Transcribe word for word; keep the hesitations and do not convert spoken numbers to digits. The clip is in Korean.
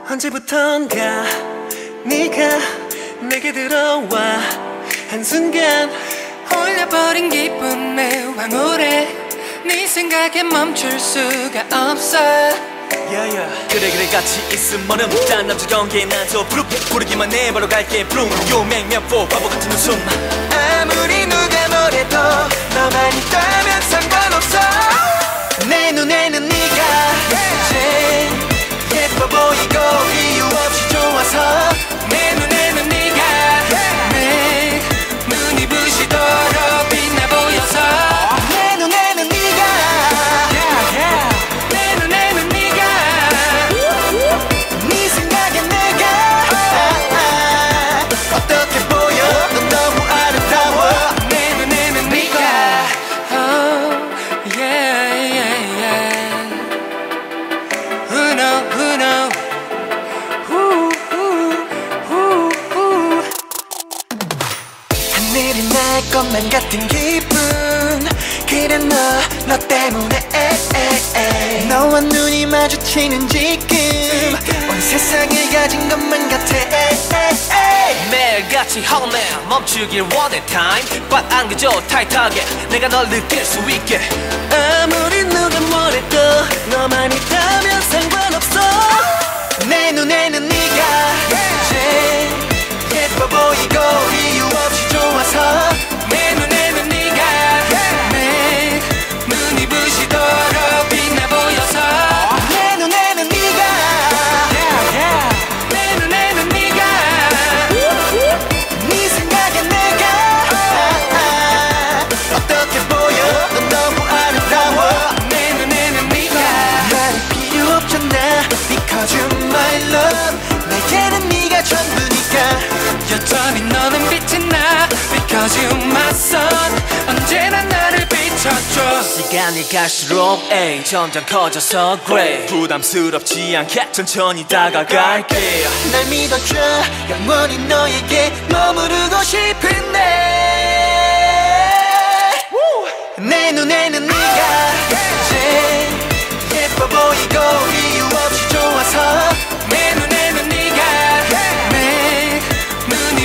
언제부턴가 네가 내게 들어와 한순간 홀려버린 기쁨의 황홀해 네 생각에 멈출 수가 없어 yeah, yeah. 그래 그래 같이 있으면은 딴 남자 경계에 나도 부르 부르기만 해 바로 갈게 부릉 요맹면포 바보같은 웃음 아무리 누가 뭐래도 너만 있다면 상관없어 내 눈에는 네가 제일 예뻐 보이고 이유 없이 좋아서 내 눈에는 네가 내 눈이 부시도록 빛나 보여서 내 눈에는 네가 내 눈에는 네가 네 생각에 내가 어떻게 보여 넌 너무 아름다워 내 눈에는 네가 oh yeah yeah yeah who know who know who who who who 하늘이 날 것만 같은 기분 그래 너, 너 때문에 에에에. 너와 눈이 마주치는 지금 온 세상을 가진 것만 같아 에에에. 매일같이 험해 멈추길 원해 time 꽉 안겨줘 타이트하게 내가 널 느낄 수 있게 아무리 누가 뭐래도 너만 있다면 상관없어 내 눈에는 네가 제일 예뻐 보이고 이유 없이 좋아서 내 눈에는 네가 내 눈이 부시도록 빛나 보여서 내 눈에는 네가 내 눈에는 네가 네 생각에 내가 어떻게 보여 넌 너무 아름다워 내 눈에는 네가 말이 필요 없잖아 Because you're my love 내게는 네가 전부니까 여전히 너는 빛이 나 Because you're my sun 언제나 나를 비춰줘 시간이 갈수록 에이 점점 커져서 그래 부담스럽지 않게 천천히 다가갈게 날 믿어줘 영원히 너에게 머무르고 싶은데 내 눈에는 네가 제일 예뻐 보이고 이유 없이 좋아서 내 눈에는 네가 내 눈이